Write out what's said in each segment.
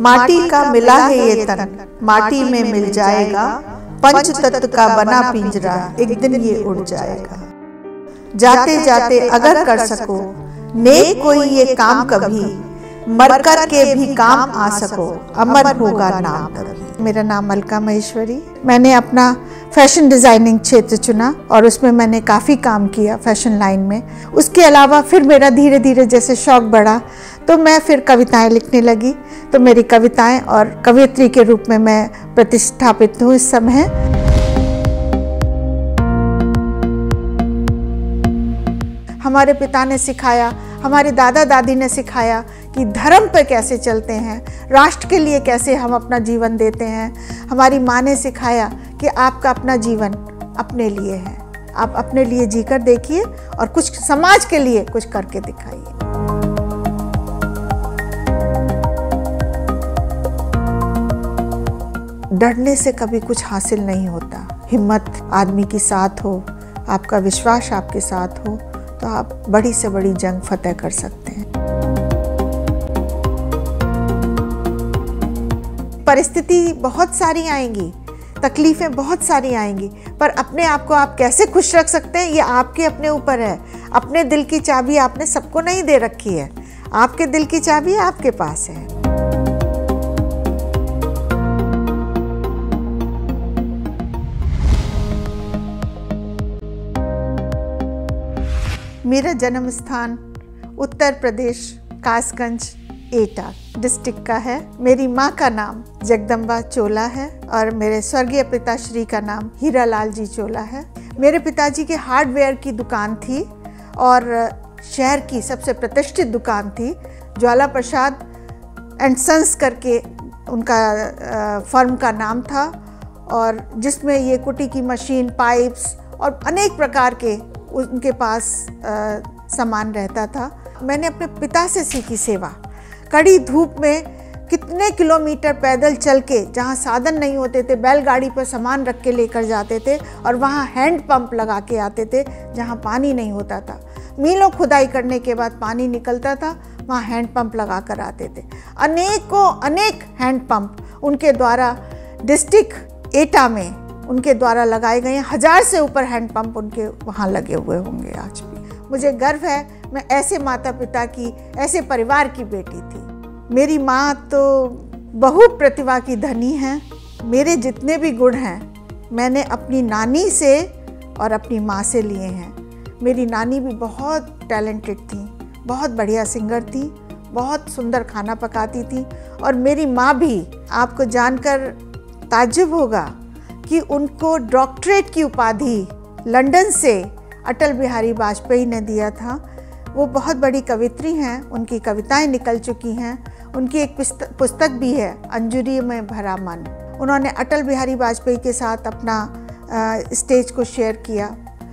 माटी का मिला है ये तन, माटी में मिल जाएगा। पंच तत्व का बना पिंजरा, एक दिन ये उड़ जाएगा। जाते जाते अगर कर सको नेक कोई ये काम कभी, मर कर के भी काम आ सको, अमर होगा नाम तभी। मेरा नाम अलका महेश्वरी। मैंने अपना फैशन डिज़ाइनिंग क्षेत्र चुना और उसमें मैंने काफ़ी काम किया फैशन लाइन में। उसके अलावा फिर मेरा धीरे धीरे जैसे शौक़ बढ़ा तो मैं फिर कविताएं लिखने लगी। तो मेरी कविताएं और कवयित्री के रूप में मैं प्रतिष्ठापित हूँ इस समय। हमारे पिता ने सिखाया, हमारे दादा दादी ने सिखाया कि धर्म पे कैसे चलते हैं, राष्ट्र के लिए कैसे हम अपना जीवन देते हैं। हमारी माँ ने सिखाया कि आपका अपना जीवन अपने लिए है, आप अपने लिए जीकर देखिए और कुछ समाज के लिए कुछ करके दिखाइए। डरने से कभी कुछ हासिल नहीं होता। हिम्मत आदमी की साथ हो, आपका विश्वास आपके साथ हो तो आप बड़ी से बड़ी जंग फतेह कर सकते हैं। परिस्थिति बहुत सारी आएंगी, तकलीफ़ें बहुत सारी आएंगी, पर अपने आप को आप कैसे खुश रख सकते हैं ये आपके अपने ऊपर है। अपने दिल की चाबी आपने सबको नहीं दे रखी है, आपके दिल की चाबी आपके पास है। मेरा जन्म स्थान उत्तर प्रदेश कासगंज एटा डिस्ट्रिक्ट का है। मेरी माँ का नाम जगदम्बा चोला है और मेरे स्वर्गीय पिताश्री का नाम हीरालाल जी चोला है। मेरे पिताजी के हार्डवेयर की दुकान थी और शहर की सबसे प्रतिष्ठित दुकान थी। ज्वाला प्रसाद एंड सन्स करके उनका फर्म का नाम था और जिसमें ये कुटी की मशीन, पाइप्स और अनेक प्रकार के उनके पास सामान रहता था। मैंने अपने पिता से सीखी सेवा। कड़ी धूप में कितने किलोमीटर पैदल चल के, जहाँ साधन नहीं होते थे, बैलगाड़ी पर सामान रख के लेकर जाते थे और वहाँ हैंड पंप लगा के आते थे जहाँ पानी नहीं होता था। मीलों खुदाई करने के बाद पानी निकलता था, वहाँ हैंड पंप लगा कर आते थे। अनेक हैंड पंप उनके द्वारा डिस्ट्रिक्ट एटा में उनके द्वारा लगाए गए हैं। 1000 से ऊपर हैंड पंप उनके वहाँ लगे हुए होंगे आज भी। मुझे गर्व है मैं ऐसे माता पिता की, ऐसे परिवार की बेटी थी। मेरी माँ तो बहु प्रतिभा की धनी हैं। मेरे जितने भी गुण हैं मैंने अपनी नानी से और अपनी माँ से लिए हैं। मेरी नानी भी बहुत टैलेंटेड थी, बहुत बढ़िया सिंगर थी, बहुत सुंदर खाना पकाती थी। और मेरी माँ भी, आपको जानकर ताज्जुब होगा कि उनको डॉक्टरेट की उपाधि लंदन से अटल बिहारी वाजपेयी ने दिया था। वो बहुत बड़ी कवयित्री हैं, उनकी कविताएं निकल चुकी हैं। उनकी एक पुस्तक भी है, अंजुरी में भरा मन। उन्होंने अटल बिहारी वाजपेयी के साथ अपना स्टेज को शेयर किया,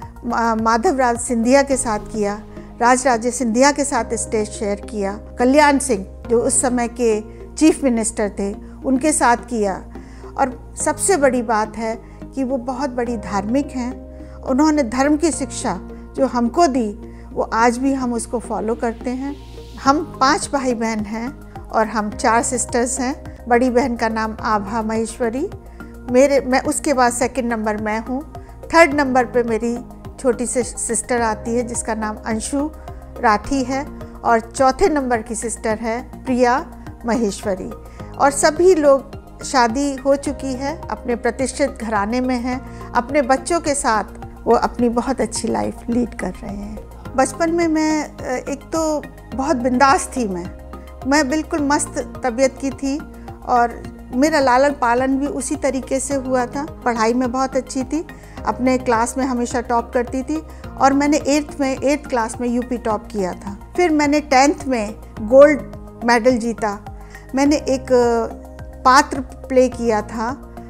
माधवराव सिंधिया के साथ किया, राजराजे सिंधिया के साथ स्टेज शेयर किया, कल्याण सिंह जो उस समय के चीफ मिनिस्टर थे उनके साथ किया। और सबसे बड़ी बात है कि वो बहुत बड़ी धार्मिक हैं। उन्होंने धर्म की शिक्षा जो हमको दी वो आज भी हम उसको फॉलो करते हैं। हम 5 भाई बहन हैं और हम 4 सिस्टर्स हैं। बड़ी बहन का नाम आभा महेश्वरी, मैं उसके बाद सेकंड नंबर मैं हूँ। 3rd नंबर पे मेरी छोटी सी सिस्टर आती है जिसका नाम अंशु राठी है और 4थे नंबर की सिस्टर है प्रिया महेश्वरी। और सभी लोग शादी हो चुकी है, अपने प्रतिष्ठित घराने में हैं, अपने बच्चों के साथ वो अपनी बहुत अच्छी लाइफ लीड कर रहे हैं। बचपन में मैं एक तो बहुत बिंदास थी। मैं बिल्कुल मस्त तबीयत की थी और मेरा लालन पालन भी उसी तरीके से हुआ था। पढ़ाई में बहुत अच्छी थी, अपने क्लास में हमेशा टॉप करती थी और मैंने 8th क्लास में यूपी टॉप किया था। फिर मैंने 10th में गोल्ड मेडल जीता। मैंने एक पात्र प्ले किया था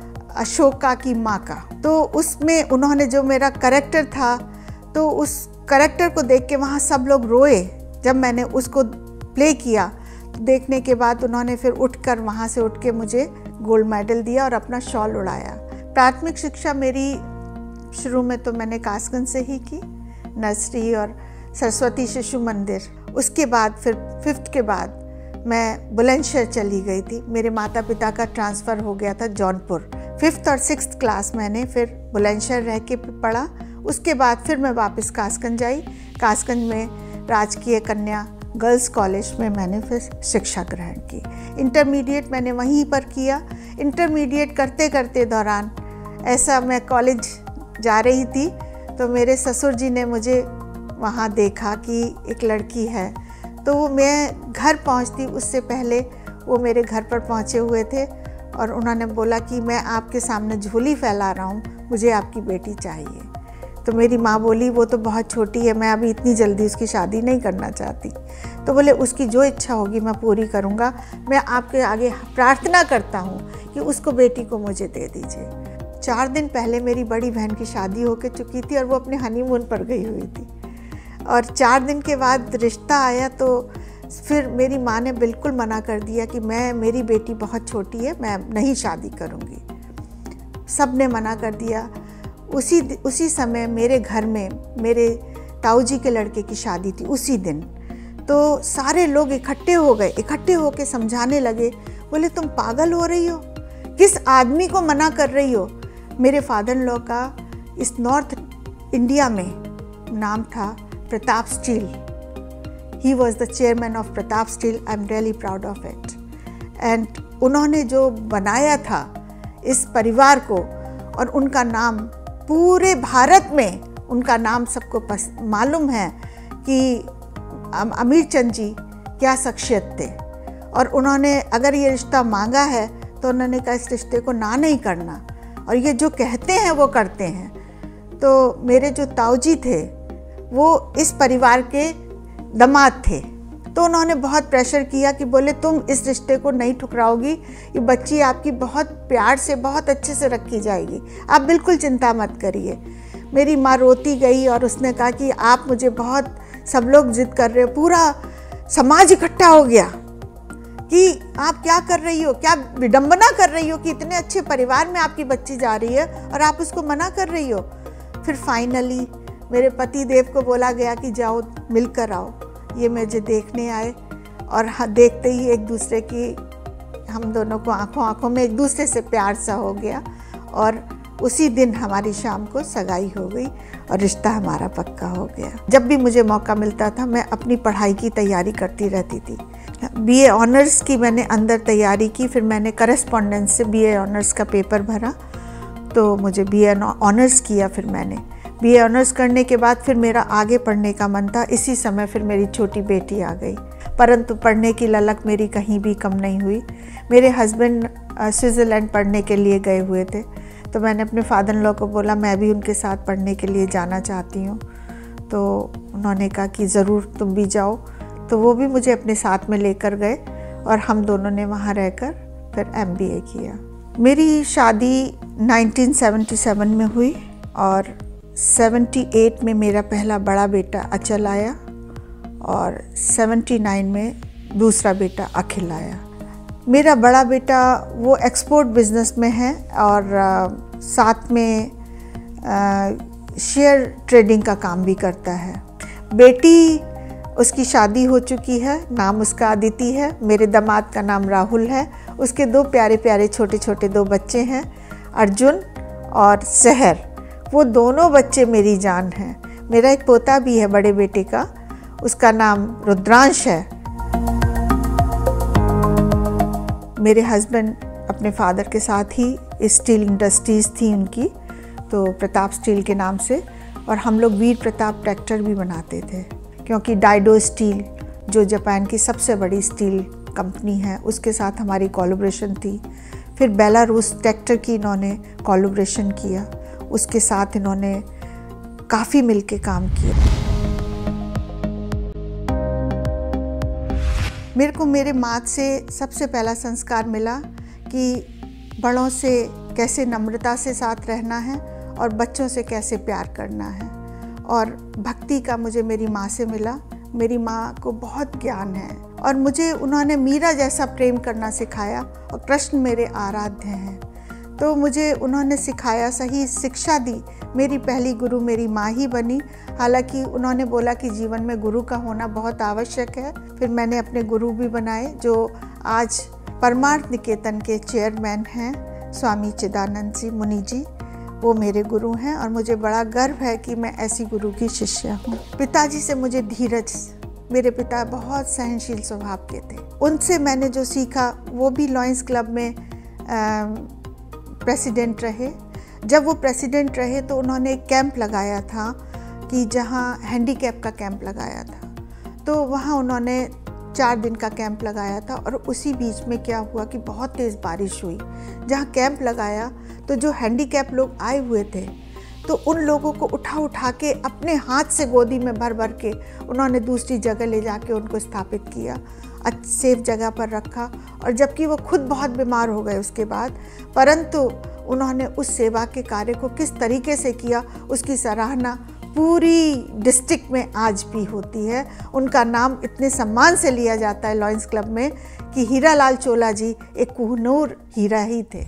अशोका की माँ का, तो उसमें उन्होंने जो मेरा कैरेक्टर था तो उस कैरेक्टर को देख के वहाँ सब लोग रोए। जब मैंने उसको प्ले किया तो देखने के बाद उन्होंने फिर उठकर वहाँ से उठ के मुझे गोल्ड मेडल दिया और अपना शॉल उड़ाया। प्राथमिक शिक्षा मेरी शुरू में तो मैंने कासगंज से ही की, नर्सरी और सरस्वती शिशु मंदिर। उसके बाद फिर 5th के बाद मैं बुलंदशहर चली गई थी। मेरे माता पिता का ट्रांसफ़र हो गया था जौनपुर। 5th और 6th क्लास मैंने फिर बुलंदशहर रह के पढ़ा। उसके बाद फिर मैं वापस कासगंज आई। कासगंज में राजकीय कन्या गर्ल्स कॉलेज में मैंने फिर शिक्षा ग्रहण की। इंटरमीडिएट मैंने वहीं पर किया। इंटरमीडिएट करते करते दौरान ऐसा मैं कॉलेज जा रही थी तो मेरे ससुर जी ने मुझे वहाँ देखा कि एक लड़की है, तो वो मैं घर पहुँचती उससे पहले वो मेरे घर पर पहुँचे हुए थे और उन्होंने बोला कि मैं आपके सामने झोली फैला रहा हूँ, मुझे आपकी बेटी चाहिए। तो मेरी माँ बोली वो तो बहुत छोटी है, मैं अभी इतनी जल्दी उसकी शादी नहीं करना चाहती। तो बोले उसकी जो इच्छा होगी मैं पूरी करूँगा, मैं आपके आगे प्रार्थना करता हूँ कि उसको बेटी को मुझे दे दीजिए। 4 दिन पहले मेरी बड़ी बहन की शादी होकर चुकी थी और वो अपने हनीमून पर गई हुई थी और 4 दिन के बाद रिश्ता आया तो फिर मेरी माँ ने बिल्कुल मना कर दिया कि मेरी बेटी बहुत छोटी है, मैं नहीं शादी करूँगी। सब ने मना कर दिया। उसी समय मेरे घर में मेरे ताऊ जी के लड़के की शादी थी उसी दिन। तो सारे लोग इकट्ठे होके समझाने लगे, बोले तुम पागल हो रही हो, किस आदमी को मना कर रही हो। मेरे फादर इन लॉ का इस नॉर्थ इंडिया में नाम था Pratap steel. He was the chairman of Pratap steel. I am really proud of it. And उन्होंने जो बनाया था इस परिवार को, और उनका नाम पूरे भारत में उनका नाम सबको मालूम है कि अमीर चंद जी क्या शख्सियत थे। और उन्होंने अगर ये रिश्ता मांगा है तो उन्होंने कहा इस रिश्ते को ना नहीं करना, और ये जो कहते हैं वो करते हैं। तो मेरे जो ताऊ जी थे वो इस परिवार के दामाद थे, तो उन्होंने बहुत प्रेशर किया कि बोले तुम इस रिश्ते को नहीं ठुकराओगी, ये बच्ची आपकी बहुत प्यार से बहुत अच्छे से रखी जाएगी, आप बिल्कुल चिंता मत करिए। मेरी माँ रोती गई और उसने कहा कि आप मुझे बहुत, सब लोग जिद कर रहे हो, पूरा समाज इकट्ठा हो गया कि आप क्या कर रही हो, क्या विडंबना कर रही हो कि इतने अच्छे परिवार में आपकी बच्ची जा रही है और आप उसको मना कर रही हो। फिर फाइनली मेरे पति देव को बोला गया कि जाओ मिलकर आओ। ये मुझे देखने आए और देखते ही एक दूसरे की, हम दोनों को आंखों में एक दूसरे से प्यार सा हो गया और उसी दिन हमारी शाम को सगाई हो गई और रिश्ता हमारा पक्का हो गया। जब भी मुझे मौका मिलता था मैं अपनी पढ़ाई की तैयारी करती रहती थी। बीए ऑनर्स की मैंने अंदर तैयारी की, फिर मैंने करस्पॉन्डेंस से बीए ऑनर्स का पेपर भरा, तो मुझे बीए ऑनर्स किया। फिर मैंने बीए ऑनर्स करने के बाद फिर मेरा आगे पढ़ने का मन था। इसी समय फिर मेरी छोटी बेटी आ गई, परंतु पढ़ने की ललक मेरी कहीं भी कम नहीं हुई। मेरे हस्बैंड स्विट्ज़रलैंड पढ़ने के लिए गए हुए थे, तो मैंने अपने फादर इन लॉ को बोला मैं भी उनके साथ पढ़ने के लिए जाना चाहती हूँ। तो उन्होंने कहा कि ज़रूर तुम भी जाओ, तो वो भी मुझे अपने साथ में लेकर गए और हम दोनों ने वहाँ रहकर फिर MBA किया। मेरी शादी 1977 में हुई और 78 में मेरा पहला बड़ा बेटा अचल आया और 79 में दूसरा बेटा अखिल आया। मेरा बड़ा बेटा वो एक्सपोर्ट बिजनेस में है और साथ में शेयर ट्रेडिंग का काम भी करता है। बेटी उसकी शादी हो चुकी है, नाम उसका अदिति है। मेरे दामाद का नाम राहुल है। उसके 2 प्यारे प्यारे छोटे छोटे 2 बच्चे हैं, अर्जुन और सहर। वो दोनों बच्चे मेरी जान हैं। मेरा एक पोता भी है बड़े बेटे का, उसका नाम रुद्रांश है। मेरे हस्बैंड अपने फादर के साथ ही स्टील इंडस्ट्रीज़ थी उनकी, तो प्रताप स्टील के नाम से, और हम लोग वीर प्रताप ट्रैक्टर भी बनाते थे, क्योंकि डाइडो स्टील जो जापान की सबसे बड़ी स्टील कंपनी है उसके साथ हमारी कोलैबोरेशन थी। फिर बेलारूस ट्रैक्टर की इन्होंने कोलैबोरेशन किया, उसके साथ इन्होंने काफ़ी मिलके काम किया। मेरे को मेरे माँ से सबसे पहला संस्कार मिला कि बड़ों से कैसे नम्रता से साथ रहना है और बच्चों से कैसे प्यार करना है, और भक्ति का मुझे मेरी माँ से मिला। मेरी माँ को बहुत ज्ञान है और मुझे उन्होंने मीरा जैसा प्रेम करना सिखाया, और कृष्ण मेरे आराध्य हैं, तो मुझे उन्होंने सिखाया, सही शिक्षा दी। मेरी पहली गुरु मेरी माँ ही बनी। हालांकि उन्होंने बोला कि जीवन में गुरु का होना बहुत आवश्यक है। फिर मैंने अपने गुरु भी बनाए, जो आज परमार्थ निकेतन के चेयरमैन हैं, स्वामी चिदानंद जी मुनि जी। वो मेरे गुरु हैं और मुझे बड़ा गर्व है कि मैं ऐसी गुरु की शिष्या हूँ। पिताजी से मुझे धीरज, मेरे पिता बहुत सहनशील स्वभाव के थे। उनसे मैंने जो सीखा, वो भी लॉयंस क्लब में प्रेसिडेंट रहे। जब वो प्रेसिडेंट रहे तो उन्होंने एक कैंप लगाया था कि जहाँ हैंडीकैप का कैंप लगाया था, तो वहाँ उन्होंने 4 दिन का कैंप लगाया था। और उसी बीच में क्या हुआ कि बहुत तेज़ बारिश हुई। जहाँ कैंप लगाया तो जो हैंडीकैप लोग आए हुए थे, तो उन लोगों को उठा के अपने हाथ से गोदी में भर भर के उन्होंने दूसरी जगह ले जाके उनको स्थापित किया, सेफ जगह पर रखा। और जबकि वो खुद बहुत बीमार हो गए उसके बाद, परंतु उन्होंने उस सेवा के कार्य को किस तरीके से किया, उसकी सराहना पूरी डिस्ट्रिक्ट में आज भी होती है। उनका नाम इतने सम्मान से लिया जाता है लॉयंस क्लब में कि हीरालाल चोला जी एक कोहिनूर हीरा ही थे।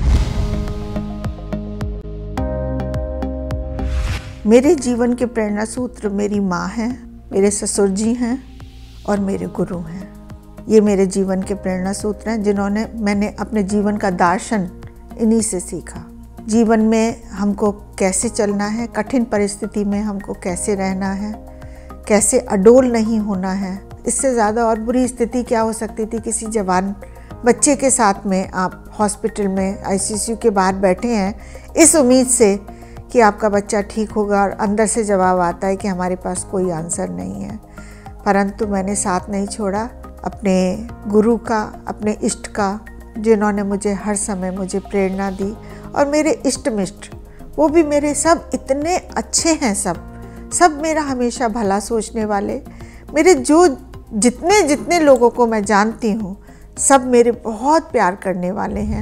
मेरे जीवन के प्रेरणा सूत्र मेरी माँ हैं, मेरे ससुर जी हैं और मेरे गुरु हैं। ये मेरे जीवन के प्रेरणा सूत्र हैं, जिन्होंने मैंने अपने जीवन का दर्शन इन्हीं से सीखा। जीवन में हमको कैसे चलना है, कठिन परिस्थिति में हमको कैसे रहना है, कैसे अडोल नहीं होना है। इससे ज़्यादा और बुरी स्थिति क्या हो सकती थी, किसी जवान बच्चे के साथ में आप हॉस्पिटल में ICU के बाहर बैठे हैं, इस उम्मीद से कि आपका बच्चा ठीक होगा, और अंदर से जवाब आता है कि हमारे पास कोई आंसर नहीं है। परंतु मैंने साथ नहीं छोड़ा अपने गुरु का, अपने इष्ट का, जिन्होंने मुझे हर समय मुझे प्रेरणा दी। और मेरे इष्ट मिष्ट, वो भी मेरे सब इतने अच्छे हैं, सब मेरा हमेशा भला सोचने वाले। मेरे जितने लोगों को मैं जानती हूँ, सब मेरे बहुत प्यार करने वाले हैं।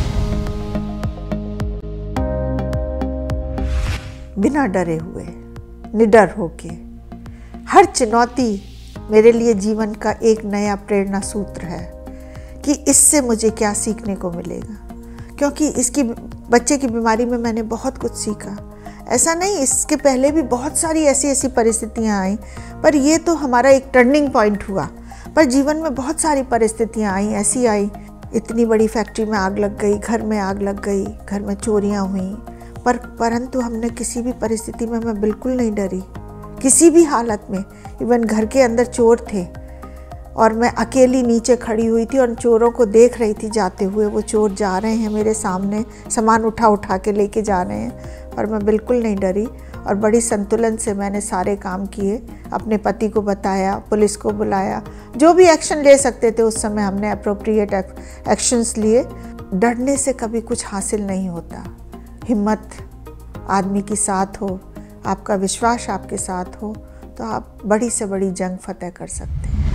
बिना डरे हुए, निडर होके, हर चुनौती मेरे लिए जीवन का एक नया प्रेरणा सूत्र है कि इससे मुझे क्या सीखने को मिलेगा। क्योंकि इसकी बच्चे की बीमारी में मैंने बहुत कुछ सीखा। ऐसा नहीं, इसके पहले भी बहुत सारी ऐसी परिस्थितियाँ आई, पर ये तो हमारा एक टर्निंग पॉइंट हुआ। पर जीवन में बहुत सारी परिस्थितियाँ आई, ऐसी आई, इतनी बड़ी फैक्ट्री में आग लग गई, घर में आग लग गई, घर में चोरियाँ हुई, परंतु हमने किसी भी परिस्थिति में मैं बिल्कुल नहीं डरी, किसी भी हालत में। इवन घर के अंदर चोर थे और मैं अकेली नीचे खड़ी हुई थी और चोरों को देख रही थी जाते हुए। वो चोर जा रहे हैं मेरे सामने, सामान उठा के लेके जा रहे हैं, पर मैं बिल्कुल नहीं डरी और बड़ी संतुलन से मैंने सारे काम किए। अपने पति को बताया, पुलिस को बुलाया, जो भी एक्शन ले सकते थे उस समय हमने अप्रोप्रिएट एक्शंस लिए। डरने से कभी कुछ हासिल नहीं होता। हिम्मत आदमी की साथ हो, आपका विश्वास आपके साथ हो, तो आप बड़ी से बड़ी जंग फतेह कर सकते हैं।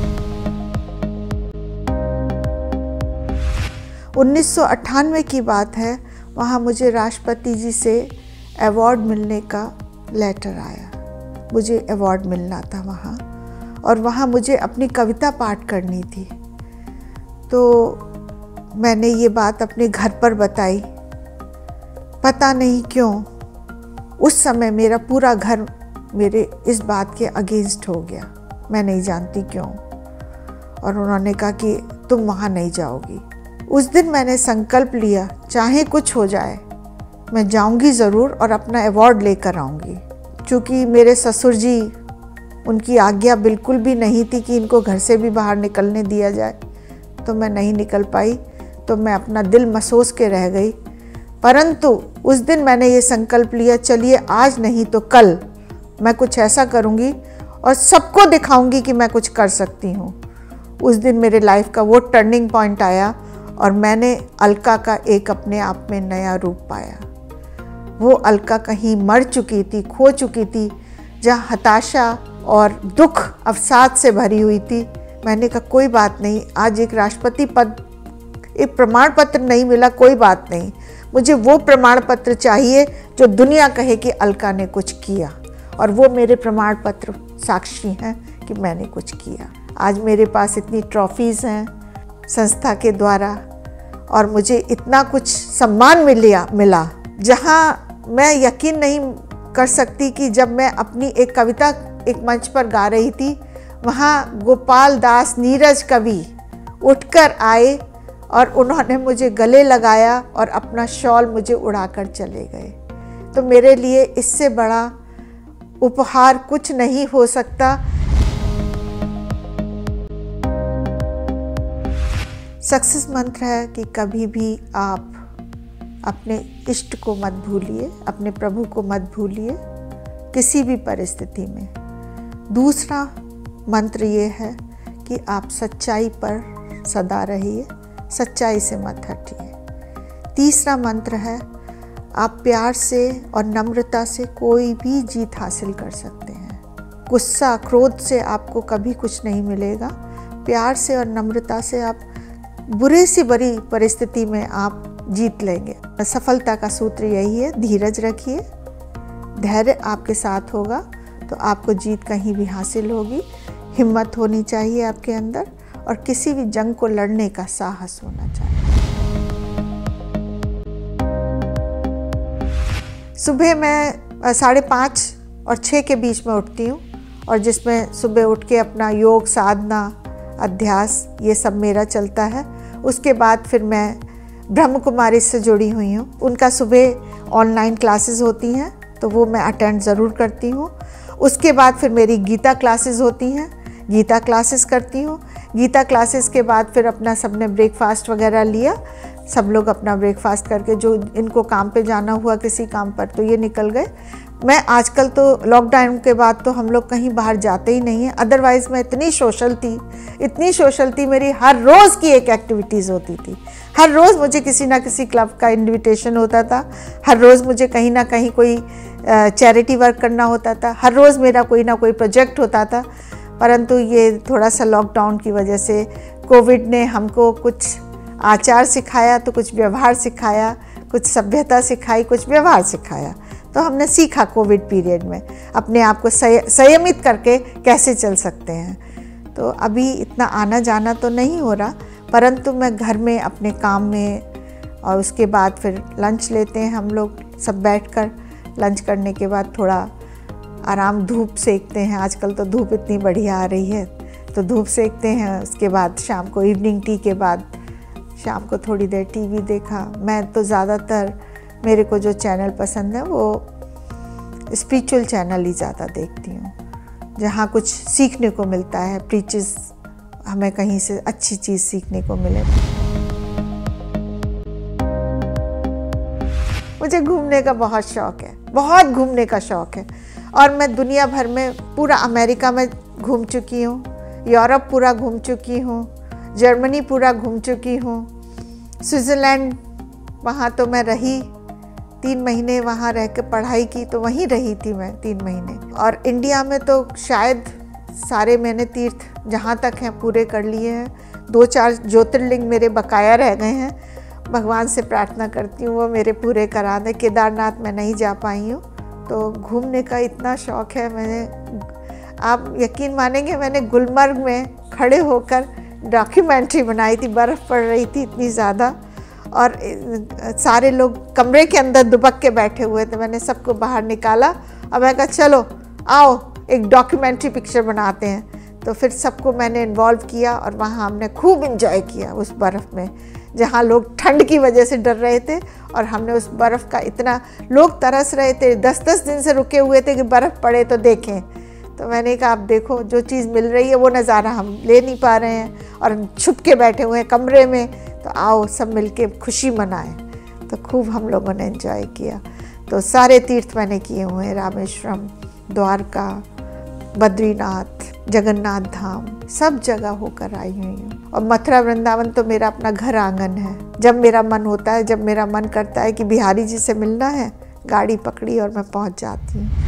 1998 की बात है, वहाँ मुझे राष्ट्रपति जी से अवार्ड मिलने का लेटर आया। मुझे अवार्ड मिलना था वहाँ, और वहाँ मुझे अपनी कविता पाठ करनी थी। तो मैंने ये बात अपने घर पर बताई। पता नहीं क्यों उस समय मेरा पूरा घर मेरे इस बात के अगेंस्ट हो गया, मैं नहीं जानती क्यों। और उन्होंने कहा कि तुम वहाँ नहीं जाओगी। उस दिन मैंने संकल्प लिया, चाहे कुछ हो जाए मैं जाऊंगी ज़रूर और अपना अवार्ड लेकर आऊँगी। क्योंकि मेरे ससुर जी, उनकी आज्ञा बिल्कुल भी नहीं थी कि इनको घर से भी बाहर निकलने दिया जाए, तो मैं नहीं निकल पाई। तो मैं अपना दिल मसोस के रह गई। परंतु उस दिन मैंने ये संकल्प लिया, चलिए आज नहीं तो कल मैं कुछ ऐसा करूँगी और सबको दिखाऊंगी कि मैं कुछ कर सकती हूँ। उस दिन मेरे लाइफ का वो टर्निंग पॉइंट आया और मैंने अलका का एक अपने आप में नया रूप पाया। वो अलका कहीं मर चुकी थी, खो चुकी थी, जहाँ हताशा और दुख अवसाद से भरी हुई थी। मैंने कहा कोई बात नहीं, आज एक राष्ट्रपति पद, एक प्रमाण पत्र नहीं मिला, कोई बात नहीं, मुझे वो प्रमाण पत्र चाहिए जो दुनिया कहे कि अलका ने कुछ किया, और वो मेरे प्रमाण पत्र साक्षी हैं कि मैंने कुछ किया। आज मेरे पास इतनी ट्रॉफीज़ हैं संस्था के द्वारा, और मुझे इतना कुछ सम्मान मिला। जहाँ मैं यकीन नहीं कर सकती कि जब मैं अपनी एक कविता एक मंच पर गा रही थी, वहाँ गोपाल दास नीरज कवि उठकर आए और उन्होंने मुझे गले लगाया और अपना शॉल मुझे उड़ाकर चले गए। तो मेरे लिए इससे बड़ा उपहार कुछ नहीं हो सकता। सक्सेस मंत्र है कि कभी भी आप अपने इष्ट को मत भूलिए, अपने प्रभु को मत भूलिए किसी भी परिस्थिति में। दूसरा मंत्र ये है कि आप सच्चाई पर सदा रहिए, सच्चाई से मत हटिए। तीसरा मंत्र है आप प्यार से और नम्रता से कोई भी जीत हासिल कर सकते हैं। गुस्सा क्रोध से आपको कभी कुछ नहीं मिलेगा। प्यार से और नम्रता से आप बुरे से बुरी परिस्थिति में आप जीत लेंगे। सफलता का सूत्र यही है, धीरज रखिए, धैर्य आपके साथ होगा तो आपको जीत कहीं भी हासिल होगी। हिम्मत होनी चाहिए आपके अंदर और किसी भी जंग को लड़ने का साहस होना चाहिए। सुबह मैं 5:30 और 6 के बीच में उठती हूँ और जिसमें सुबह उठ के अपना योग, साधना, अध्यास ये सब मेरा चलता है। उसके बाद फिर मैं ब्रह्म कुमारी से जुड़ी हुई हूँ। उनका सुबह ऑनलाइन क्लासेस होती हैं तो वो मैं अटेंड ज़रूर करती हूँ। उसके बाद फिर मेरी गीता क्लासेस होती हैं, गीता क्लासेस करती हूँ। गीता क्लासेस के बाद फिर अपना सबने ब्रेकफास्ट वगैरह लिया। सब लोग अपना ब्रेकफास्ट करके जो इनको काम पे जाना हुआ किसी काम पर तो ये निकल गए। मैं आजकल तो लॉकडाउन के बाद तो हम लोग कहीं बाहर जाते ही नहीं हैं। अदरवाइज़ मैं इतनी सोशल थी, मेरी हर रोज़ की एक एक्टिविटीज़ होती थी। हर रोज़ मुझे किसी ना किसी क्लब का इनविटेशन होता था। हर रोज़ मुझे कहीं ना कहीं कोई चैरिटी वर्क करना होता था। हर रोज़ मेरा कोई ना कोई प्रोजेक्ट होता था। परंतु ये थोड़ा सा लॉकडाउन की वजह से कोविड ने हमको कुछ आचार सिखाया तो कुछ व्यवहार सिखाया, कुछ सभ्यता सिखाई, कुछ व्यवहार सिखाया। तो हमने सीखा कोविड पीरियड में अपने आप को संयमित करके कैसे चल सकते हैं। तो अभी इतना आना जाना तो नहीं हो रहा, परंतु मैं घर में अपने काम में और उसके बाद फिर लंच लेते हैं हम लोग सब बैठकर। लंच करने के बाद थोड़ा आराम, धूप सेकते हैं। आजकल तो धूप इतनी बढ़िया आ रही है तो धूप सेकते हैं। उसके बाद शाम को इवनिंग टी के बाद शाम को थोड़ी देर टीवी देखा। मैं तो ज़्यादातर मेरे को जो चैनल पसंद है वो स्पिरिचुअल चैनल ही ज़्यादा देखती हूँ, जहाँ कुछ सीखने को मिलता है, प्रीचेस, हमें कहीं से अच्छी चीज़ सीखने को मिले। मुझे घूमने का बहुत शौक़ है, बहुत घूमने का शौक़ है और मैं दुनिया भर में, पूरा अमेरिका में घूम चुकी हूँ, यूरोप पूरा घूम चुकी हूँ, जर्मनी पूरा घूम चुकी हूँ, स्विट्ज़रलैंड वहाँ तो मैं रही 3 महीने, वहाँ रह के पढ़ाई की तो वहीं रही थी मैं 3 महीने। और इंडिया में तो शायद सारे मैंने तीर्थ जहाँ तक हैं पूरे कर लिए हैं। 2-4 ज्योतिर्लिंग मेरे बकाया रह गए हैं। भगवान से प्रार्थना करती हूँ वो मेरे पूरे करा दें। केदारनाथ में नहीं जा पाई हूँ। तो घूमने का इतना शौक़ है। आप यकीन मानेंगे, मैंने गुलमर्ग में खड़े होकर डॉक्यूमेंट्री बनाई थी। बर्फ़ पड़ रही थी इतनी ज़्यादा और सारे लोग कमरे के अंदर दुबक के बैठे हुए थे। मैंने सबको बाहर निकाला और मैं कहा चलो आओ एक डॉक्यूमेंट्री पिक्चर बनाते हैं। तो फिर सबको मैंने इन्वॉल्व किया और वहाँ हमने खूब इंजॉय किया उस बर्फ़ में, जहाँ लोग ठंड की वजह से डर रहे थे और हमने उस बर्फ़ का इतना, लोग तरस रहे थे, 10-10 दिन से रुके हुए थे कि बर्फ़ पड़े तो देखें। तो मैंने कहा आप देखो, जो चीज़ मिल रही है वो नज़ारा हम ले नहीं पा रहे हैं और छुप के बैठे हुए हैं कमरे में, तो आओ सब मिलके खुशी मनाएं। तो खूब हम लोगों ने एंजॉय किया। तो सारे तीर्थ मैंने किए हुए हैं, रामेश्वरम, द्वारका, बद्रीनाथ, जगन्नाथ धाम, सब जगह होकर आई हुई हूँ। और मथुरा वृंदावन तो मेरा अपना घर आंगन है। जब मेरा मन होता है, जब मेरा मन करता है कि बिहारी जी से मिलना है, गाड़ी पकड़ी और मैं पहुँच जाती हूँ।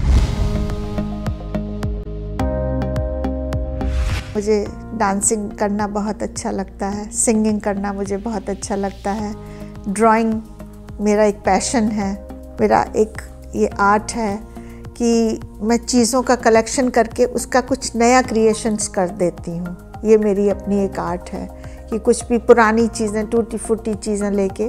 मुझे डांसिंग करना बहुत अच्छा लगता है, सिंगिंग करना मुझे बहुत अच्छा लगता है, ड्राइंग मेरा एक पैशन है, मेरा एक ये आर्ट है कि मैं चीज़ों का कलेक्शन करके उसका कुछ नया क्रिएशंस कर देती हूँ। ये मेरी अपनी एक आर्ट है कि कुछ भी पुरानी चीज़ें, टूटी फूटी चीज़ें लेके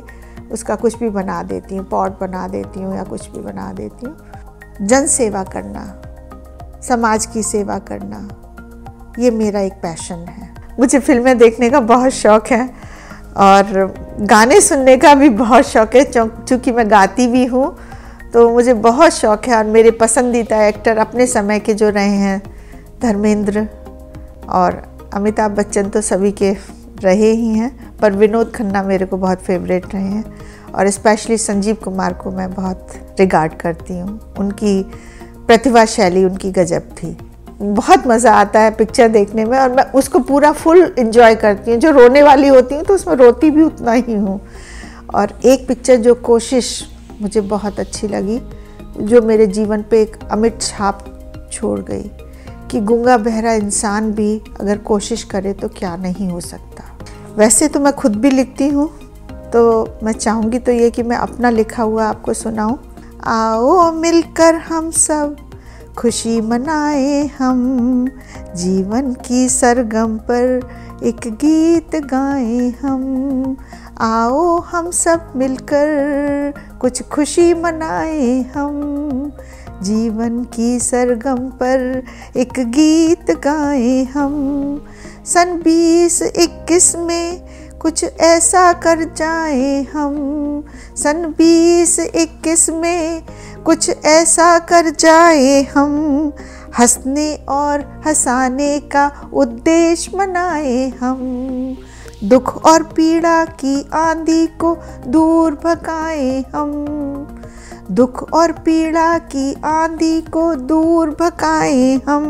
उसका कुछ भी बना देती हूँ, पॉट बना देती हूँ या कुछ भी बना देती हूँ। जन सेवा करना, समाज की सेवा करना, ये मेरा एक पैशन है। मुझे फिल्में देखने का बहुत शौक़ है और गाने सुनने का भी बहुत शौक़ है, चूँकि मैं गाती भी हूँ तो मुझे बहुत शौक़ है। और मेरे पसंदीदा एक्टर अपने समय के जो रहे हैं, धर्मेंद्र और अमिताभ बच्चन तो सभी के रहे ही हैं, पर विनोद खन्ना मेरे को बहुत फेवरेट रहे हैं और स्पेशली संजीव कुमार को मैं बहुत रिगार्ड करती हूँ। उनकी प्रतिभा शैली उनकी गजब थी। बहुत मज़ा आता है पिक्चर देखने में और मैं उसको पूरा फुल एंजॉय करती हूँ। जो रोने वाली होती हूँ तो उसमें रोती भी उतना ही हूँ। और एक पिक्चर जो कोशिश मुझे बहुत अच्छी लगी, जो मेरे जीवन पे एक अमिट छाप छोड़ गई कि गूंगा बहरा इंसान भी अगर कोशिश करे तो क्या नहीं हो सकता। वैसे तो मैं खुद भी लिखती हूँ, तो मैं चाहूँगी तो ये कि मैं अपना लिखा हुआ आपको सुनाऊँ। आओ मिलकर हम सब खुशी मनाए, हम जीवन की सरगम पर एक गीत गाएं हम। आओ हम सब मिलकर कुछ खुशी मनाए, हम जीवन की सरगम पर एक गीत गाएं हम। सन 2021 में कुछ ऐसा कर जाएं हम, सन 2021 में कुछ ऐसा कर जाएं हम। हंसने और हंसाने का उद्देश्य मनाए हम, दुख और पीड़ा की आंधी को दूर भगाए हम। दुख और पीड़ा की आंधी को दूर भगाए हम।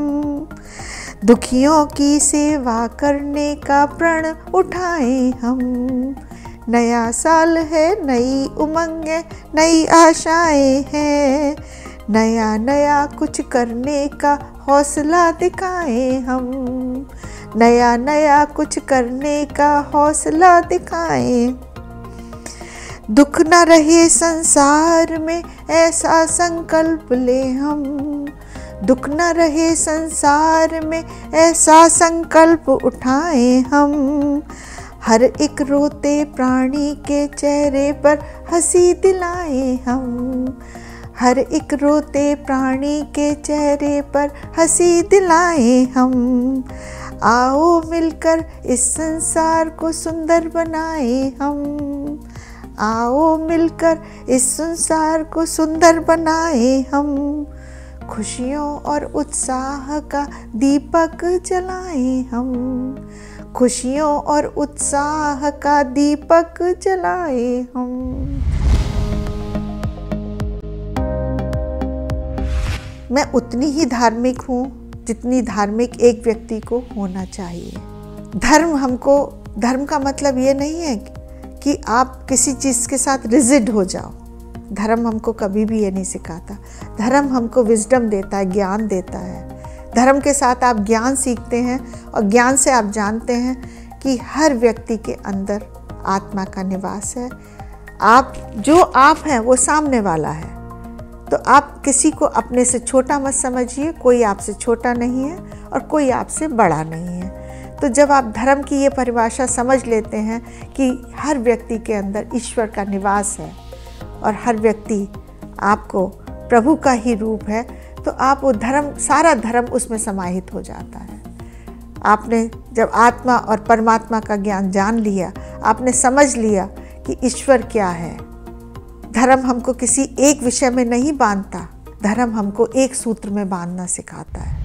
दुखियों की सेवा करने का प्रण उठाए हम। नया साल है, नई उमंगें, नई आशाएं हैं। नया नया कुछ करने का हौसला दिखाए हम। नया नया कुछ करने का हौसला दिखाएं। दुख न रहे संसार में ऐसा संकल्प ले हम। दुख न रहे संसार में ऐसा संकल्प उठाएं हम। हर एक रोते प्राणी के चेहरे पर हंसी दिलाएं हम। हर एक रोते प्राणी के चेहरे पर हंसी दिलाएं हम। आओ मिलकर इस संसार को सुंदर बनाएं हम। आओ मिलकर इस संसार को सुंदर बनाएं हम। खुशियों और उत्साह का दीपक जलाएं हम। खुशियों और उत्साह का दीपक जलाएं हम। मैं उतनी ही धार्मिक हूँ जितनी धार्मिक एक व्यक्ति को होना चाहिए। धर्म का मतलब ये नहीं है कि आप किसी चीज़ के साथ रिजिड हो जाओ। धर्म हमको कभी भी ये नहीं सिखाता। धर्म हमको विजडम देता है, ज्ञान देता है। धर्म के साथ आप ज्ञान सीखते हैं और ज्ञान से आप जानते हैं कि हर व्यक्ति के अंदर आत्मा का निवास है। जो आप हैं वो सामने वाला है। तो आप किसी को अपने से छोटा मत समझिए। कोई आपसे छोटा नहीं है और कोई आपसे बड़ा नहीं है। तो जब आप धर्म की ये परिभाषा समझ लेते हैं कि हर व्यक्ति के अंदर ईश्वर का निवास है और हर व्यक्ति आपको प्रभु का ही रूप है, तो आप वो सारा धर्म उसमें समाहित हो जाता है। आपने जब आत्मा और परमात्मा का ज्ञान जान लिया, आपने समझ लिया कि ईश्वर क्या है। धर्म हमको किसी एक विषय में नहीं बांधता, धर्म हमको एक सूत्र में बांधना सिखाता है।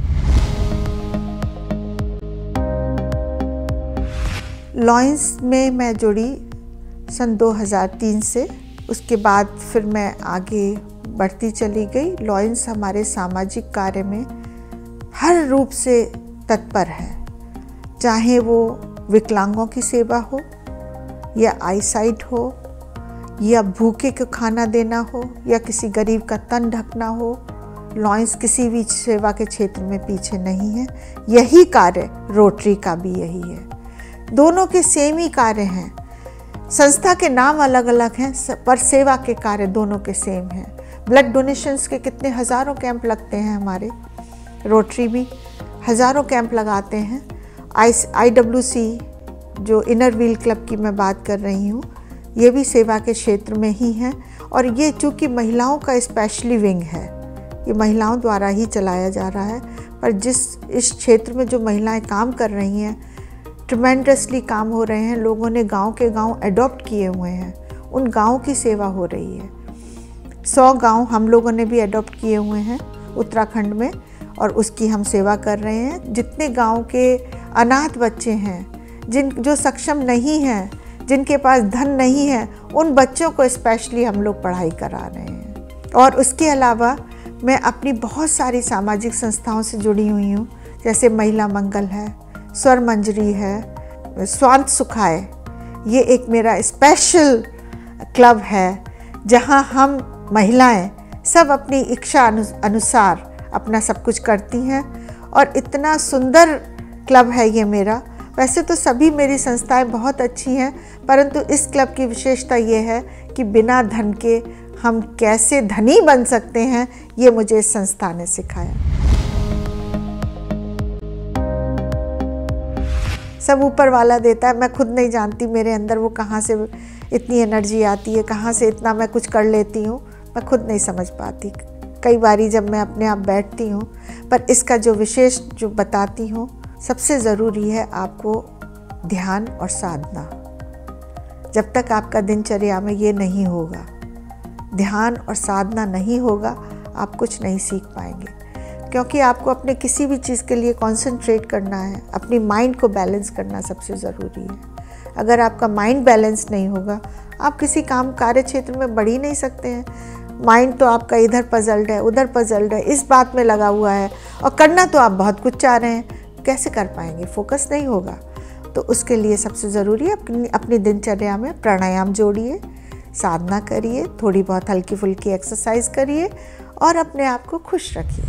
लॉयंस में मैं जुड़ी सन 2003 से। उसके बाद फिर मैं आगे बढ़ती चली गई। लॉयंस हमारे सामाजिक कार्य में हर रूप से तत्पर है, चाहे वो विकलांगों की सेवा हो या आईसाइट हो या भूखे को खाना देना हो या किसी गरीब का तन ढकना हो। लॉयंस किसी भी सेवा के क्षेत्र में पीछे नहीं है। यही कार्य रोटरी का भी यही है। दोनों के सेम ही कार्य हैं। संस्था के नाम अलग अलग हैं पर सेवा के कार्य दोनों के सेम हैं। ब्लड डोनेशंस के कितने हज़ारों कैंप लगते हैं। हमारे रोटरी भी हज़ारों कैंप लगाते हैं। IWC जो इनर व्हील क्लब की मैं बात कर रही हूँ, ये भी सेवा के क्षेत्र में ही हैं। और ये चूँकि महिलाओं का स्पेशली विंग है, ये महिलाओं द्वारा ही चलाया जा रहा है, पर इस क्षेत्र में जो महिलाएं काम कर रही हैं, ट्रिमेंडसली काम हो रहे हैं। लोगों ने गांव के गांव अडॉप्ट किए हुए हैं, उन गाँव की सेवा हो रही है। 100 गांव हम लोगों ने भी अडॉप्ट किए हुए हैं उत्तराखंड में, और उसकी हम सेवा कर रहे हैं। जितने गांव के अनाथ बच्चे हैं, जो सक्षम नहीं हैं, जिनके पास धन नहीं है, उन बच्चों को स्पेशली हम लोग पढ़ाई करा रहे हैं। और उसके अलावा मैं अपनी बहुत सारी सामाजिक संस्थाओं से जुड़ी हुई हूँ, जैसे महिला मंगल है, स्वर मंजरी है, स्वांत सुखाए। ये एक मेरा स्पेशल क्लब है जहाँ हम महिलाएं सब अपनी इच्छा अनुसार अपना सब कुछ करती हैं, और इतना सुंदर क्लब है ये मेरा। वैसे तो सभी मेरी संस्थाएं बहुत अच्छी हैं, परंतु इस क्लब की विशेषता ये है कि बिना धन के हम कैसे धनी बन सकते हैं, ये मुझे इस संस्था ने सिखाया। सब ऊपर वाला देता है, मैं खुद नहीं जानती मेरे अंदर वो कहाँ से इतनी एनर्जी आती है, कहाँ से इतना मैं कुछ कर लेती हूँ, मैं खुद नहीं समझ पाती। कई बारी जब मैं अपने आप बैठती हूँ, पर इसका जो विशेष जो बताती हूँ, सबसे ज़रूरी है आपको ध्यान और साधना। जब तक आपका दिनचर्या में ये नहीं होगा, ध्यान और साधना नहीं होगा, आप कुछ नहीं सीख पाएंगे। क्योंकि आपको अपने किसी भी चीज़ के लिए कंसंट्रेट करना है, अपनी माइंड को बैलेंस करना सबसे ज़रूरी है। अगर आपका माइंड बैलेंस नहीं होगा, आप किसी कार्य क्षेत्र में बढ़ ही नहीं सकते हैं। माइंड तो आपका इधर पजल्ड है, उधर पजल्ड है, इस बात में लगा हुआ है, और करना तो आप बहुत कुछ चाह रहे हैं, कैसे कर पाएंगे? फोकस नहीं होगा। तो उसके लिए सबसे ज़रूरी है अपनी दिनचर्या में प्राणायाम जोड़िए, साधना करिए, थोड़ी बहुत हल्की फुल्की एक्सरसाइज करिए, और अपने आप को खुश रखिए।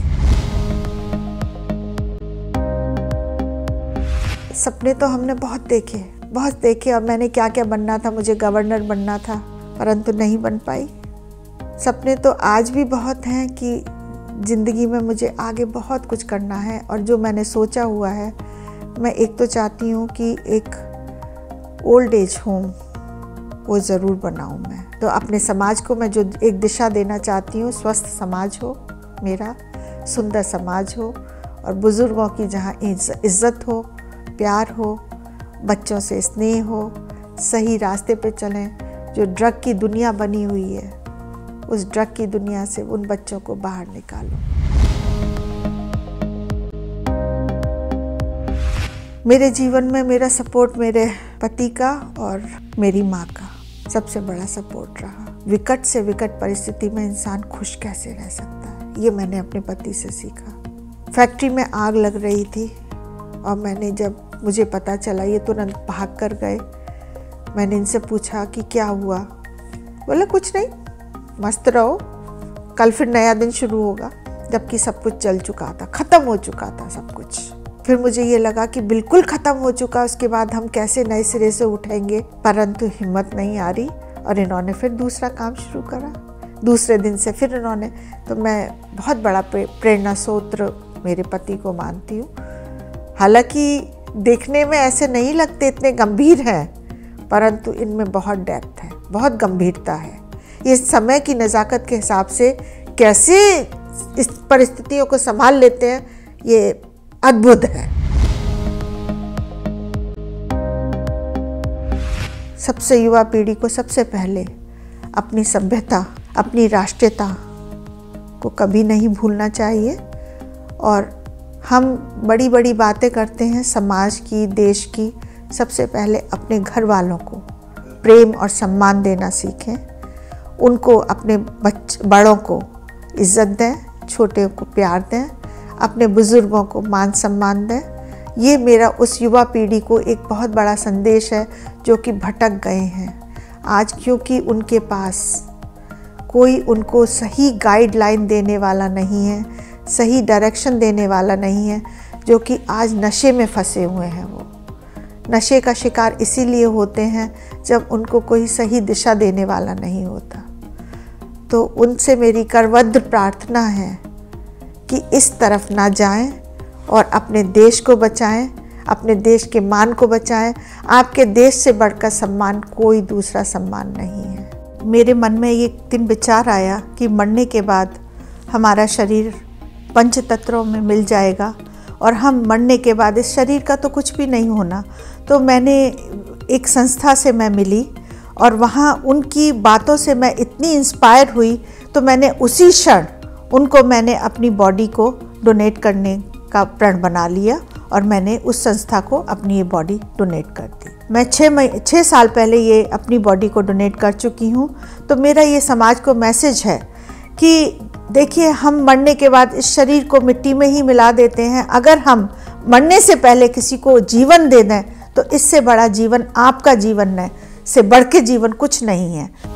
सपने तो हमने बहुत देखे, और मैंने क्या क्या बनना था, मुझे गवर्नर बनना था, परंतु नहीं बन पाई। सपने तो आज भी बहुत हैं कि ज़िंदगी में मुझे आगे बहुत कुछ करना है, और जो मैंने सोचा हुआ है, मैं एक तो चाहती हूँ कि एक ओल्ड एज होम वो ज़रूर बनाऊँ मैं। तो अपने समाज को मैं जो एक दिशा देना चाहती हूँ, स्वस्थ समाज हो मेरा, सुंदर समाज हो, और बुज़ुर्गों की जहाँ इज़्ज़त हो, प्यार हो, बच्चों से स्नेह हो, सही रास्ते पे चलें। जो ड्रग की दुनिया बनी हुई है, उस ड्रग की दुनिया से उन बच्चों को बाहर निकालो। मेरे जीवन में मेरा सपोर्ट मेरे पति का और मेरी माँ का सबसे बड़ा सपोर्ट रहा। विकट से विकट परिस्थिति में इंसान खुश कैसे रह सकता है, ये मैंने अपने पति से सीखा। फैक्ट्री में आग लग रही थी, और जब मुझे पता चला, ये तुरंत भाग कर गए। मैंने इनसे पूछा कि क्या हुआ? बोला कुछ नहीं, मस्त रहो, कल फिर नया दिन शुरू होगा। जबकि सब कुछ चल चुका था, ख़त्म हो चुका था सब कुछ। फिर मुझे ये लगा कि बिल्कुल ख़त्म हो चुका, उसके बाद हम कैसे नए सिरे से उठेंगे, परंतु हिम्मत नहीं आ रही, और इन्होंने फिर दूसरा काम शुरू करा। दूसरे दिन से फिर इन्होंने, तो मैं बहुत बड़ा प्रेरणा स्रोत मेरे पति को मानती हूँ। हालांकि देखने में ऐसे नहीं लगते, इतने गंभीर हैं, परंतु इनमें बहुत डेप्थ है, बहुत गंभीरता है। ये समय की नज़ाकत के हिसाब से कैसे इस परिस्थितियों को संभाल लेते हैं, ये अद्भुत है। सबसे युवा पीढ़ी को सबसे पहले अपनी सभ्यता, अपनी राष्ट्रीयता को कभी नहीं भूलना चाहिए। और हम बड़ी बड़ी बातें करते हैं समाज की, देश की, सबसे पहले अपने घर वालों को प्रेम और सम्मान देना सीखें। उनको, अपने बड़ों को इज़्ज़त दें, छोटे को प्यार दें, अपने बुज़ुर्गों को मान सम्मान दें। ये मेरा उस युवा पीढ़ी को एक बहुत बड़ा संदेश है जो कि भटक गए हैं आज, क्योंकि उनके पास कोई उनको सही गाइडलाइन देने वाला नहीं है, सही डायरेक्शन देने वाला नहीं है, जो कि आज नशे में फंसे हुए हैं। वो नशे का शिकार इसीलिए होते हैं जब उनको कोई सही दिशा देने वाला नहीं होता। तो उनसे मेरी करवद्र प्रार्थना है कि इस तरफ ना जाएं और अपने देश को बचाएं, अपने देश के मान को बचाएं। आपके देश से बढ़कर सम्मान कोई दूसरा सम्मान नहीं है। मेरे मन में एक दिन विचार आया कि मरने के बाद हमारा शरीर पंच तत्वों में मिल जाएगा और हम मरने के बाद इस शरीर का तो कुछ भी नहीं होना। तो मैंने एक संस्था से मैं मिली और वहाँ उनकी बातों से मैं इतनी इंस्पायर हुई, तो मैंने उसी क्षण उनको मैंने अपनी बॉडी को डोनेट करने का प्रण बना लिया और मैंने उस संस्था को अपनी ये बॉडी डोनेट कर दी। मैं 6 साल पहले ये अपनी बॉडी को डोनेट कर चुकी हूँ। तो मेरा ये समाज को मैसेज है कि देखिए, हम मरने के बाद इस शरीर को मिट्टी में ही मिला देते हैं। अगर हम मरने से पहले किसी को जीवन दे दें तो इससे बड़ा जीवन, आपका जीवन है, से बढ़ के जीवन कुछ नहीं है।